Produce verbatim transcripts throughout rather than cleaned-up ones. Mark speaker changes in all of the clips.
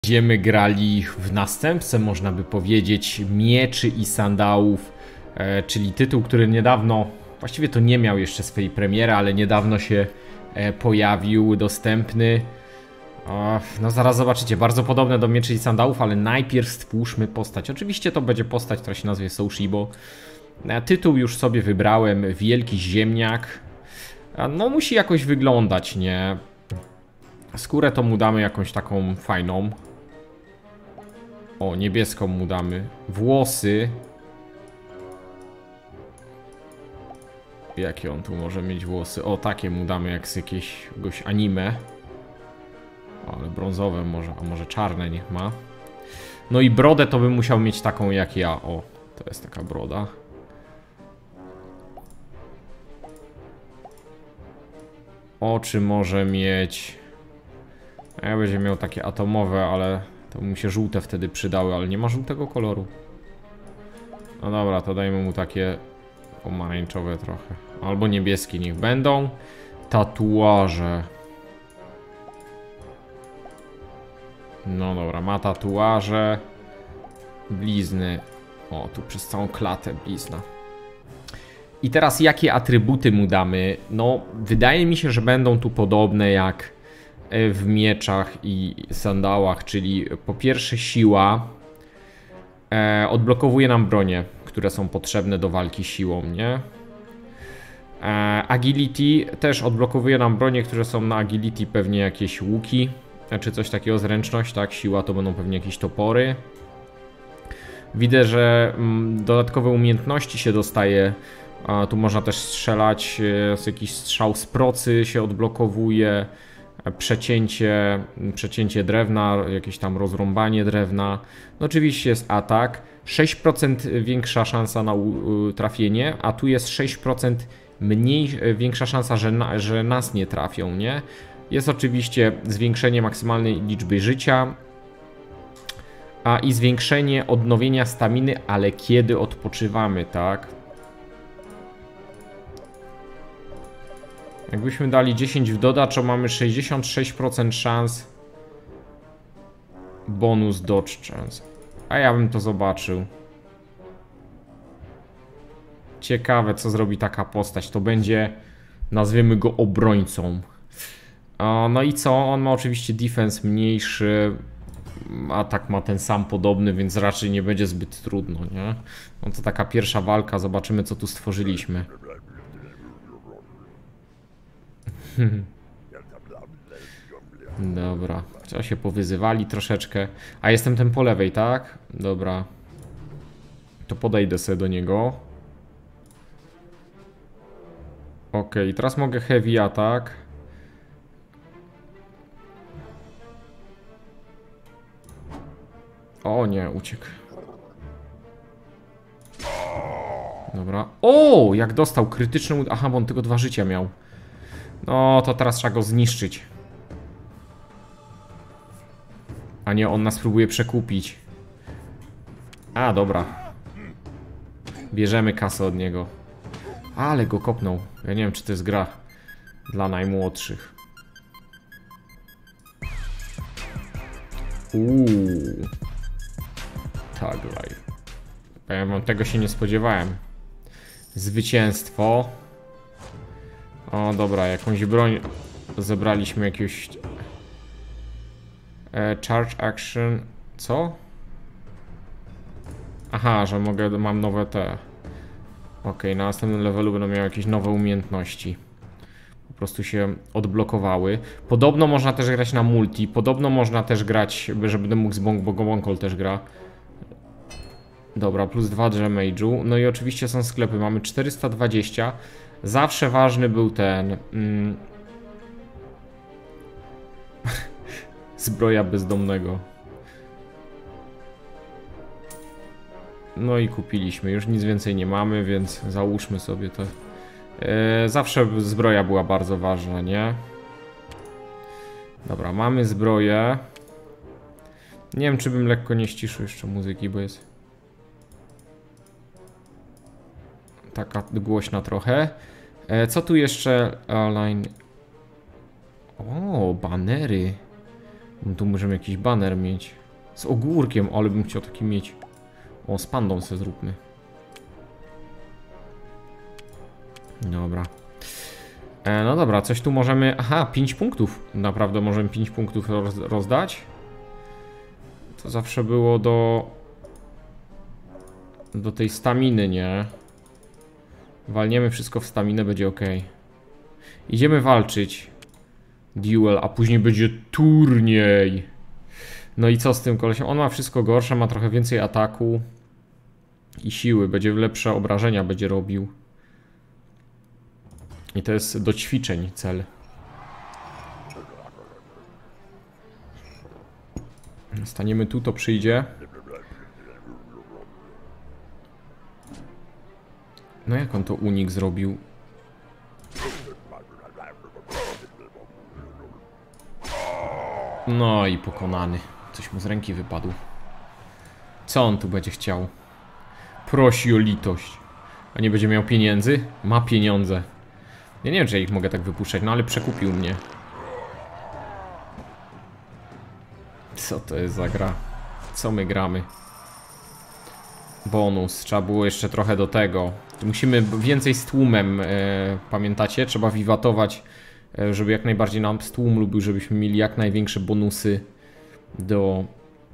Speaker 1: Będziemy grali w następcę, można by powiedzieć, Mieczy i Sandałów, e, czyli tytuł, który niedawno, właściwie to nie miał jeszcze swojej premiery, ale niedawno się e, pojawił, dostępny. O, no zaraz zobaczycie, bardzo podobne do Mieczy i Sandałów, ale najpierw stwórzmy postać. Oczywiście to będzie postać, która się nazwie Soushibo. E, tytuł już sobie wybrałem, Wielki Ziemniak. E, no musi jakoś wyglądać, nie? Skórę to mu damy jakąś taką fajną. O, niebieską mu damy. Włosy. Jakie on tu może mieć włosy? O, takie mu damy jak z jakiegoś anime. O, ale brązowe może, a może czarne niech ma. No i brodę to bym musiał mieć taką jak ja. O, to jest taka broda. Oczy może mieć... Ja będzie miał takie atomowe, ale to mu się żółte wtedy przydały, ale nie ma żółtego koloru. No dobra, to dajmy mu takie pomarańczowe trochę. Albo niebieskie niech będą. Tatuaże. No dobra, ma tatuaże. Blizny. O, tu przez całą klatę blizna. I teraz jakie atrybuty mu damy? No, wydaje mi się, że będą tu podobne jak w Mieczach i Sandałach, czyli po pierwsze siła. E, odblokowuje nam bronie, które są potrzebne do walki siłą, nie? E, agility też odblokowuje nam bronie, które są na agility, pewnie jakieś łuki, czy coś takiego, zręczność, tak? Siła to będą pewnie jakieś topory. Widzę, że mm, dodatkowe umiejętności się dostaje. A, tu można też strzelać, z jakiś strzał z procy się odblokowuje. Przecięcie, przecięcie drewna, jakieś tam rozrąbanie drewna. No oczywiście jest atak. sześć procent większa szansa na trafienie, a tu jest sześć procent mniej, większa szansa, że, na, że nas nie trafią, nie? Jest oczywiście zwiększenie maksymalnej liczby życia, a i zwiększenie odnowienia staminy, ale kiedy odpoczywamy, tak? Jakbyśmy dali dziesięć w dodacz, mamy sześćdziesiąt sześć procent szans. Bonus dodge chance. A ja bym to zobaczył. Ciekawe, co zrobi taka postać. To będzie, nazwiemy go obrońcą. No i co? On ma oczywiście defense mniejszy. Atak ma ten sam podobny, więc raczej nie będzie zbyt trudno, nie? No to taka pierwsza walka. Zobaczymy, co tu stworzyliśmy. Dobra, trzeba się powyzywali troszeczkę. A jestem ten po lewej, tak? Dobra. To podejdę sobie do niego. Ok, teraz mogę heavy attack. O nie, uciekł. Dobra. O, jak dostał krytyczną... Aha, bo on tylko dwa życia miał. No, to teraz trzeba go zniszczyć. A nie, on nas próbuje przekupić. A, dobra. Bierzemy kasę od niego. Ale go kopnął. Ja nie wiem, czy to jest gra dla najmłodszych. Uuu. Tag life. Ja mam, tego się nie spodziewałem. Zwycięstwo. O, dobra, jakąś broń zebraliśmy, jakiegoś e, charge action. Co? Aha, że mogę, mam nowe te. Ok, na następnym levelu będę miał jakieś nowe umiejętności. Po prostu się odblokowały. Podobno można też grać na multi. Podobno można też grać, że będę mógł z Bogobonkol też gra. Dobra, plus dwa damage'u. No i oczywiście są sklepy. Mamy czterysta dwadzieścia. Zawsze ważny był ten... Mm, zbroja bezdomnego. No i kupiliśmy. Już nic więcej nie mamy, więc załóżmy sobie to. E, zawsze zbroja była bardzo ważna, nie? Dobra, mamy zbroję. Nie wiem, czy bym lekko nie ściszył jeszcze muzyki, bo jest... taka głośna trochę. E, co tu jeszcze? Align. O, banery. No tu możemy jakiś baner mieć. Z ogórkiem, ale bym chciał taki mieć. O, z pandą se zróbmy. Dobra. E, no dobra, coś tu możemy... Aha, pięć punktów. Naprawdę możemy pięć punktów roz, rozdać. To zawsze było do... Do tej staminy, nie? Walniemy wszystko w staminę, będzie ok. Idziemy walczyć. Duel, a później będzie turniej. No i co z tym kolesiem? On ma wszystko gorsze, ma trochę więcej ataku i siły, będzie lepsze obrażenia będzie robił. I to jest do ćwiczeń cel. Staniemy tu, to przyjdzie. No jak on to unik zrobił? No i pokonany. Coś mu z ręki wypadło. Co on tu będzie chciał? Prosi o litość. A nie będzie miał pieniędzy? Ma pieniądze. Ja nie wiem, czy ja ich mogę tak wypuszczać, no ale przekupił mnie. Co to jest za gra? Co my gramy? Bonus. Trzeba było jeszcze trochę do tego. Musimy więcej z tłumem, e, pamiętacie? Trzeba wiwatować, e, żeby jak najbardziej nam z tłum lubił, żebyśmy mieli jak największe bonusy do...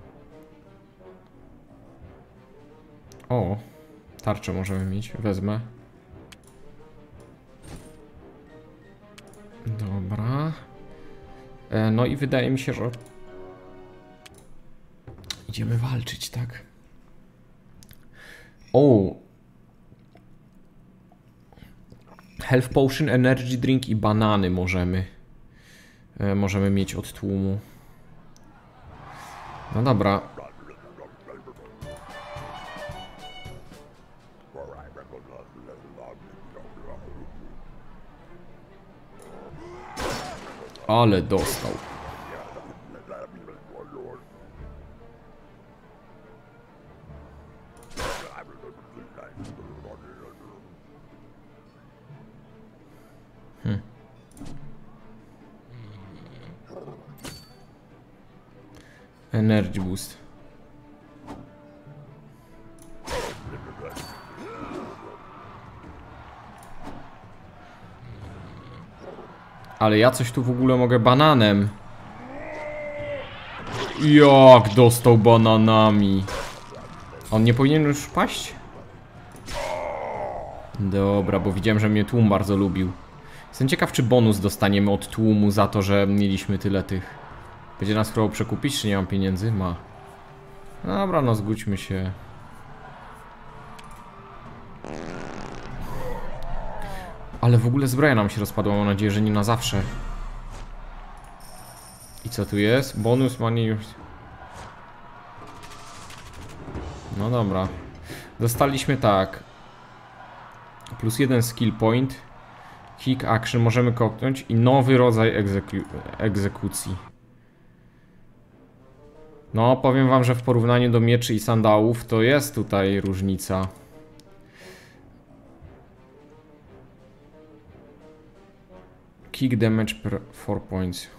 Speaker 1: O, tarczę możemy mieć. Wezmę. Dobra. E, no i wydaje mi się, że... Idziemy walczyć, tak? O! Health Potion, Energy Drink i banany możemy. E, możemy mieć od tłumu. No dobra. Ale dostał. Hmm. Energy boost. Ale ja coś tu w ogóle mogę bananem. Jak dostał bananami. On nie powinien już paść? Dobra, bo widziałem, że mnie tłum bardzo lubił. Jestem ciekaw, czy bonus dostaniemy od tłumu za to, że mieliśmy tyle tych. Będzie nas próbował przekupić, czy nie mam pieniędzy? Ma. Dobra, no zgódźmy się. Ale w ogóle zbroja nam się rozpadła, mam nadzieję, że nie na zawsze. I co tu jest? Bonus money już. No dobra. Dostaliśmy tak. Plus jeden skill point. Kick action możemy kopnąć i nowy rodzaj egzeku egzekucji. No, powiem wam, że w porównaniu do mieczy i sandałów to jest tutaj różnica. Kick damage per four points.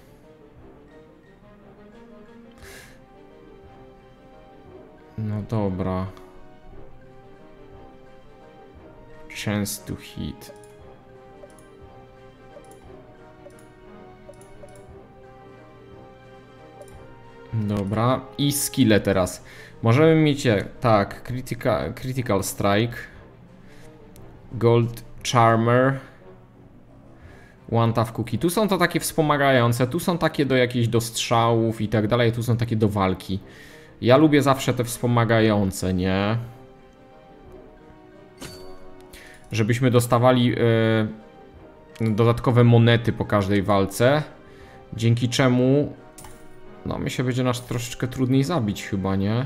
Speaker 1: No dobra. Chance to hit. Dobra. I skille teraz. Możemy mieć tak. Critical, critical strike. Gold charmer. One tough cookie. Tu są to takie wspomagające. Tu są takie do jakichś do strzałów i tak dalej. Tu są takie do walki. Ja lubię zawsze te wspomagające, nie? Żebyśmy dostawali yy, dodatkowe monety po każdej walce. Dzięki czemu no mi się będzie nas troszeczkę trudniej zabić chyba, nie?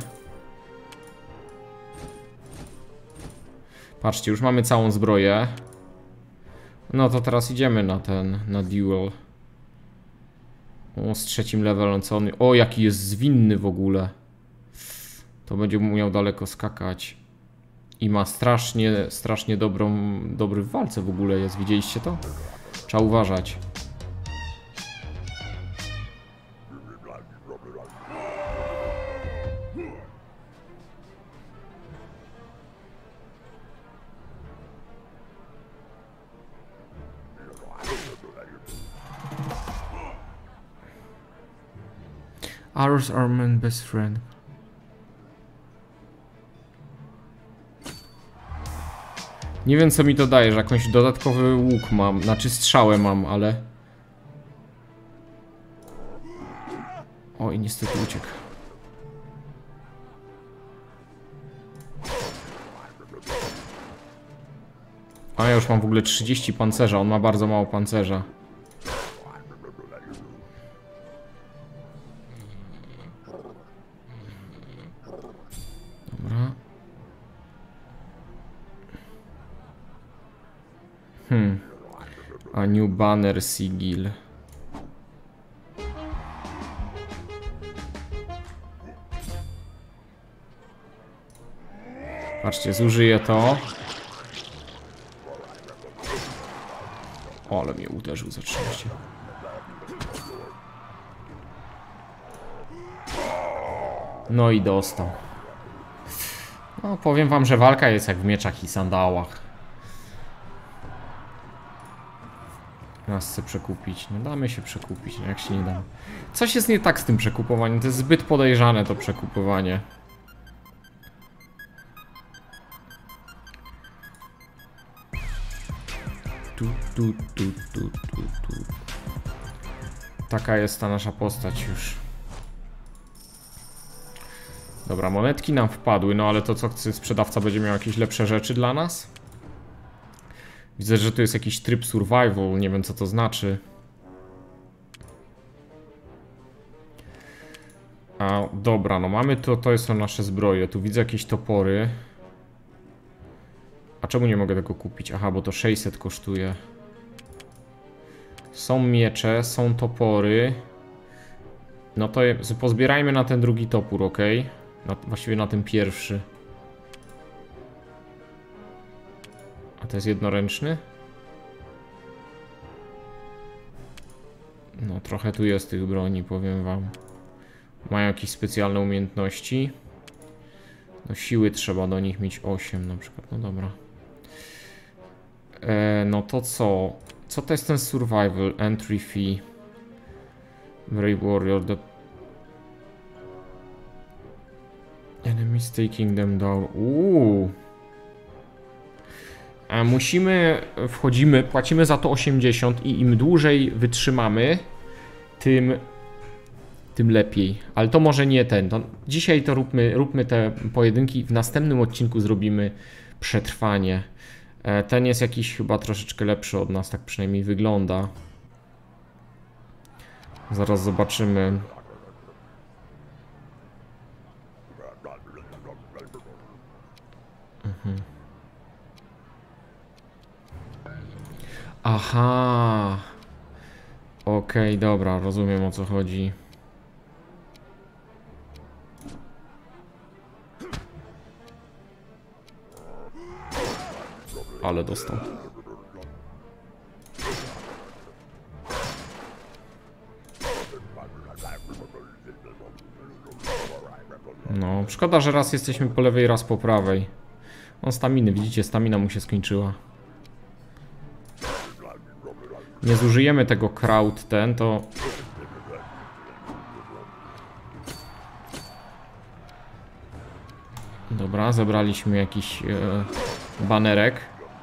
Speaker 1: Patrzcie, już mamy całą zbroję. No to teraz idziemy na ten, na duel. O, z trzecim levelem, co on... O, jaki jest zwinny w ogóle. To będzie umiał daleko skakać. I ma strasznie, strasznie dobrą, dobry w walce w ogóle jest. Widzieliście to? Trzeba uważać. Ours are my best friend. Nie wiem co mi to daje, że jakąś dodatkowy łuk mam, znaczy strzałę mam, ale... O i niestety uciekł. A ja już mam w ogóle trzydzieści pancerza, on ma bardzo mało pancerza. Dobra. Hmm. A new banner sigil. Patrzcie, zużyję to. O, ale mnie uderzył za trzydzieści. No i dostał. No, powiem wam, że walka jest jak w mieczach i sandałach. Nas chce przekupić. No damy się przekupić, no jak się nie da. Coś jest nie tak z tym przekupowaniem. To jest zbyt podejrzane to przekupowanie. Tu, tu, tu, tu, tu, tu. Taka jest ta nasza postać już. Dobra, monetki nam wpadły, no ale to co chce sprzedawca będzie miał jakieś lepsze rzeczy dla nas? Widzę, że tu jest jakiś tryb survival, nie wiem co to znaczy. A dobra, no mamy to, to są nasze zbroje, tu widzę jakieś topory. A czemu nie mogę tego kupić? Aha, bo to sześćset kosztuje. Są miecze, są topory. No to je, pozbierajmy na ten drugi topór, ok? Na, właściwie na ten pierwszy. A to jest jednoręczny? No trochę tu jest tych broni, powiem wam. Mają jakieś specjalne umiejętności. No siły trzeba do nich mieć osiem na przykład, no dobra. E, no to co? Co to jest ten survival? Entry fee. Brave warrior. The... Enemies taking them down. Uuu. A musimy, wchodzimy, płacimy za to osiemdziesiąt i im dłużej wytrzymamy, tym, tym lepiej. Ale to może nie ten. To dzisiaj to róbmy, róbmy te pojedynki. W następnym odcinku zrobimy przetrwanie. Ten jest jakiś chyba troszeczkę lepszy od nas, tak przynajmniej wygląda. Zaraz zobaczymy. Mhm. Aha. Okej, okay, dobra, rozumiem o co chodzi. Ale dostał. No, szkoda, że raz jesteśmy po lewej, raz po prawej. On staminy, widzicie, stamina mu się skończyła. Nie zużyjemy tego crowd ten, to... Dobra, zebraliśmy jakiś e, banerek.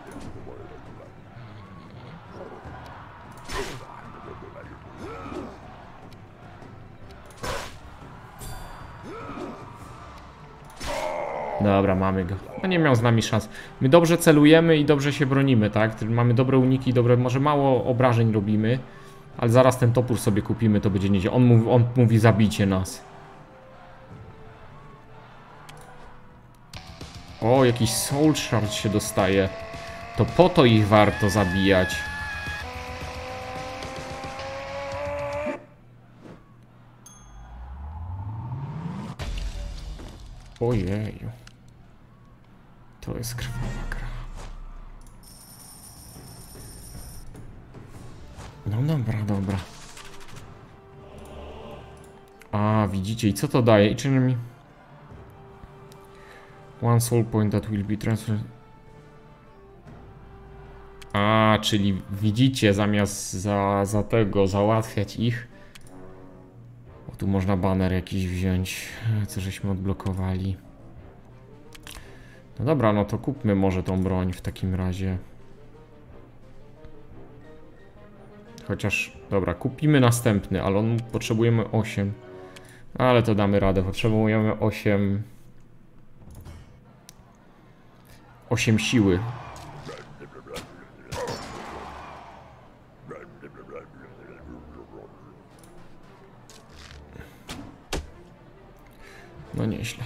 Speaker 1: Dobra, mamy go. No nie miał z nami szans. My dobrze celujemy i dobrze się bronimy, tak? Mamy dobre uniki, dobre, może mało obrażeń robimy, ale zaraz ten topór sobie kupimy, to będzie niedzie. On mówi, on mówi zabicie nas. O, jakiś soul shard się dostaje. To po to ich warto zabijać. Ojeju. To jest krwawa gra. No dobra, dobra. A, widzicie, i co to daje? I czy mi... One soul point that will be transferred. A, czyli widzicie, zamiast za, za tego załatwiać ich, Tu można baner jakiś wziąć, co żeśmy odblokowali. No dobra, no to kupmy może tą broń w takim razie. Chociaż, dobra, kupimy następny, ale on potrzebujemy osiem. Ale to damy radę, potrzebujemy osiem. osiem siły. No nieźle.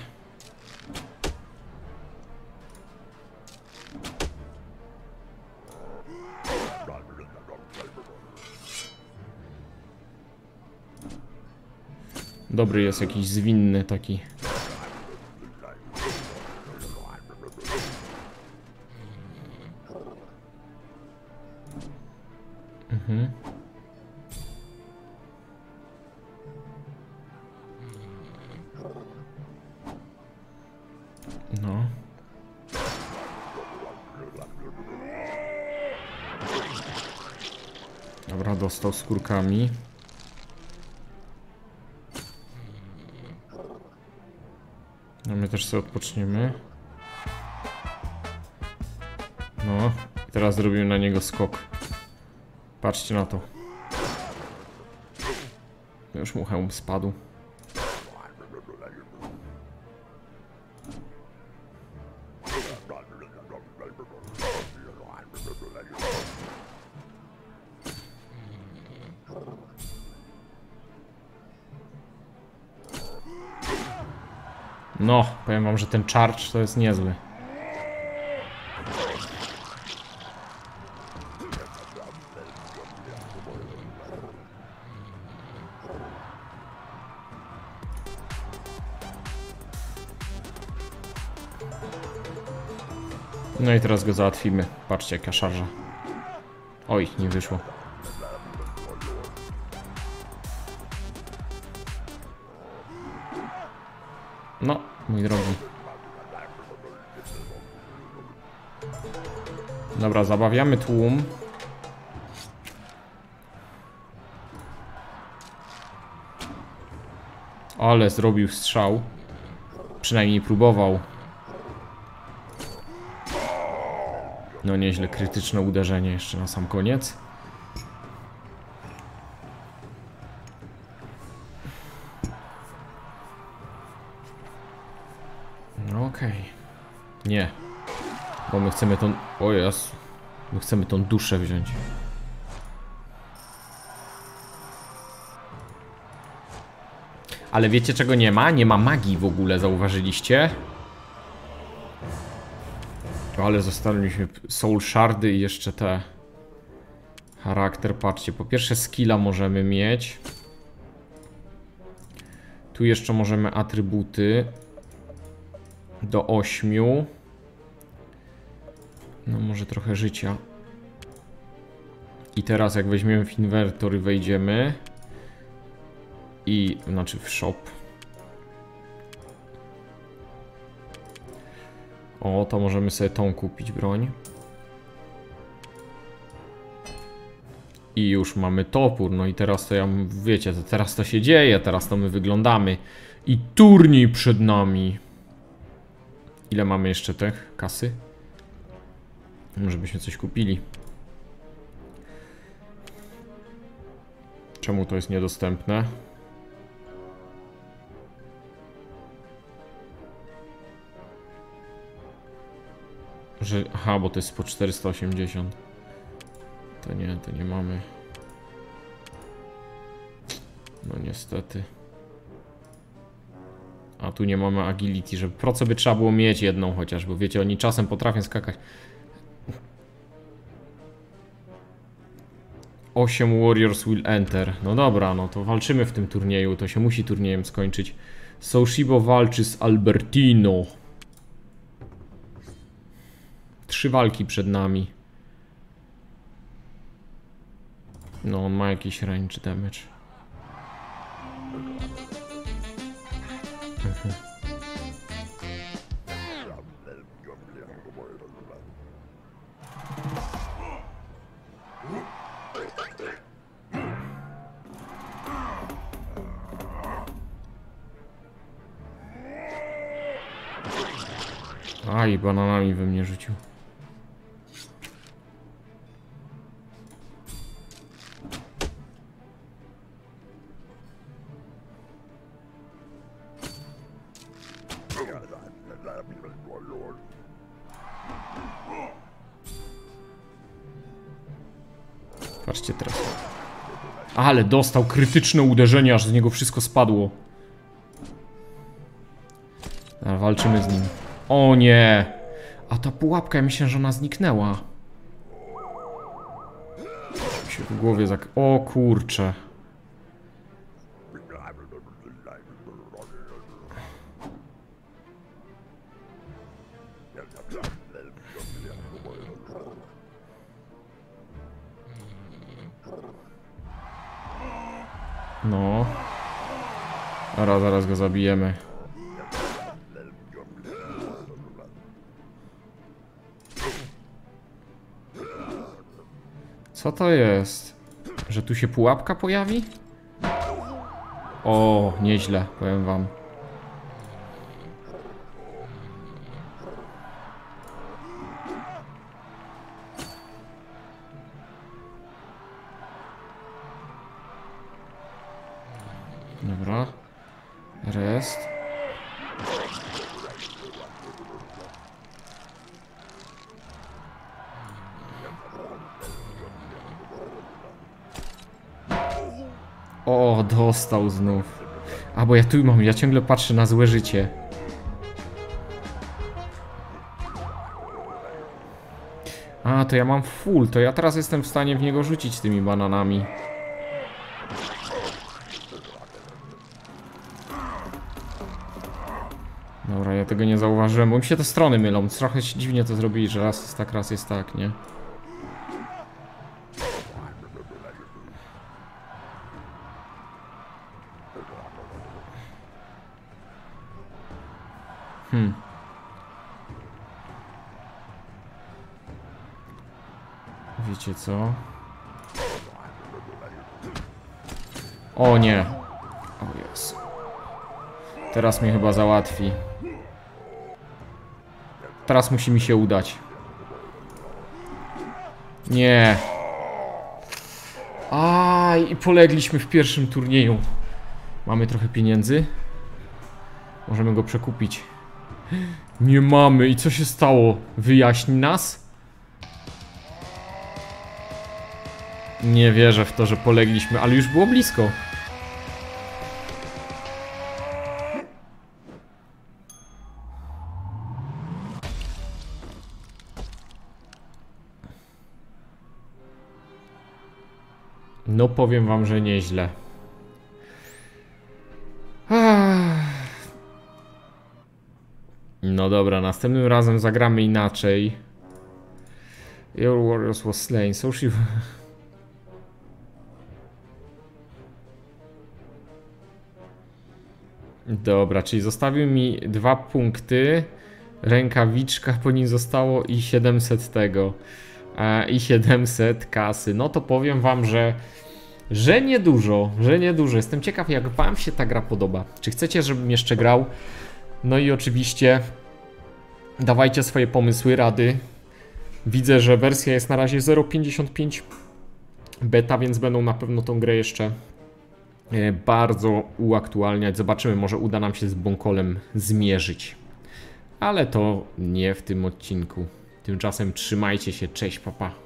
Speaker 1: Dobry jest jakiś zwinny taki. Mhm. No. Dobra, dostał skórkami. No my też sobie odpoczniemy. No, i teraz zrobimy na niego skok. Patrzcie na to. Już mu hełm spadł. No, powiem wam, że ten charge to jest niezły. No i teraz go załatwimy. Patrzcie, jaka szarża. Oj, nie wyszło. No, mój drogi. Dobra, zabawiamy tłum. Ale zrobił strzał. Przynajmniej próbował. No nieźle, krytyczne uderzenie jeszcze na sam koniec. No okej. Okay. Nie. Bo my chcemy tą... O Jezu. My chcemy tą duszę wziąć. Ale wiecie czego nie ma? Nie ma magii w ogóle, zauważyliście? Ale zostawiliśmy soul shardy i jeszcze te... Charakter, patrzcie. Po pierwsze skilla możemy mieć. Tu jeszcze możemy atrybuty. Do ośmiu. No może trochę życia. I teraz jak weźmiemy w inwentory, wejdziemy. I, znaczy w shop. O, to możemy sobie tą kupić broń. I już mamy topór, no i teraz to ja, wiecie, to teraz to się dzieje, teraz to my wyglądamy. I turniej przed nami. Ile mamy jeszcze tych kasy? Może byśmy coś kupili. Czemu to jest niedostępne? Że, aha, bo to jest po czterysta osiemdziesiąt. To nie, to nie mamy. No niestety. A tu nie mamy agility, żeby pro co by trzeba było mieć jedną chociaż, bo wiecie, oni czasem potrafią skakać. osiem Warriors will enter. No dobra, no to walczymy w tym turnieju, to się musi turniejem skończyć. Soushibo walczy z Albertino. Trzy walki przed nami. No, on ma jakiś range damage. Mhm. Aj, bananami we mnie rzucił. Patrzcie teraz. Ale dostał krytyczne uderzenie, aż z niego wszystko spadło. A, walczymy z nim. O nie! A ta pułapka, ja myślę, że ona zniknęła. Mi się w głowie zak... O kurcze. No. Zaraz, zaraz go zabijemy. Co to jest? Że tu się pułapka pojawi? O, nieźle, powiem wam. Dobra. Rest. O, dostał znów. A, bo ja tu mam, ja ciągle patrzę na złe życie. A, to ja mam full, to ja teraz jestem w stanie w niego rzucić tymi bananami. Dobra, ja tego nie zauważyłem, bo mi się te strony mylą. Trochę dziwnie to zrobili, że raz jest tak, raz jest tak, nie? Hmm. Wiecie co? O nie. O Jezu. Teraz mnie chyba załatwi. Teraz musi mi się udać. Nie. Aj, i polegliśmy w pierwszym turnieju. Mamy trochę pieniędzy. Możemy go przekupić. Nie mamy. I co się stało? Wyjaśni nas? Nie wierzę w to, że polegliśmy, ale już było blisko. No powiem wam, że nieźle. No dobra, następnym razem zagramy inaczej. Your warriors was slain, so she... Dobra, czyli zostawił mi dwa punkty. Rękawiczka po nim zostało i siedemset tego. E, I siedemset kasy. No to powiem wam, że że niedużo, że niedużo. Jestem ciekaw, jak wam się ta gra podoba. Czy chcecie, żebym jeszcze grał? No i oczywiście dawajcie swoje pomysły, rady. Widzę, że wersja jest na razie zero pięćdziesiąt pięć beta, więc będą na pewno tą grę jeszcze bardzo uaktualniać. Zobaczymy, może uda nam się z Bonkolem zmierzyć. Ale to nie w tym odcinku. Tymczasem trzymajcie się, cześć, papa.